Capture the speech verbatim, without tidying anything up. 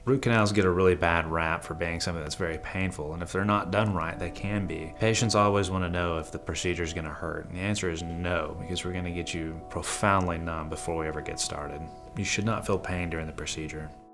Root canals get a really bad rap for being something that's very painful, and if they're not done right, they can be. Patients always want to know if the procedure is going to hurt, and the answer is no, because we're going to get you profoundly numb before we ever get started. You should not feel pain during the procedure.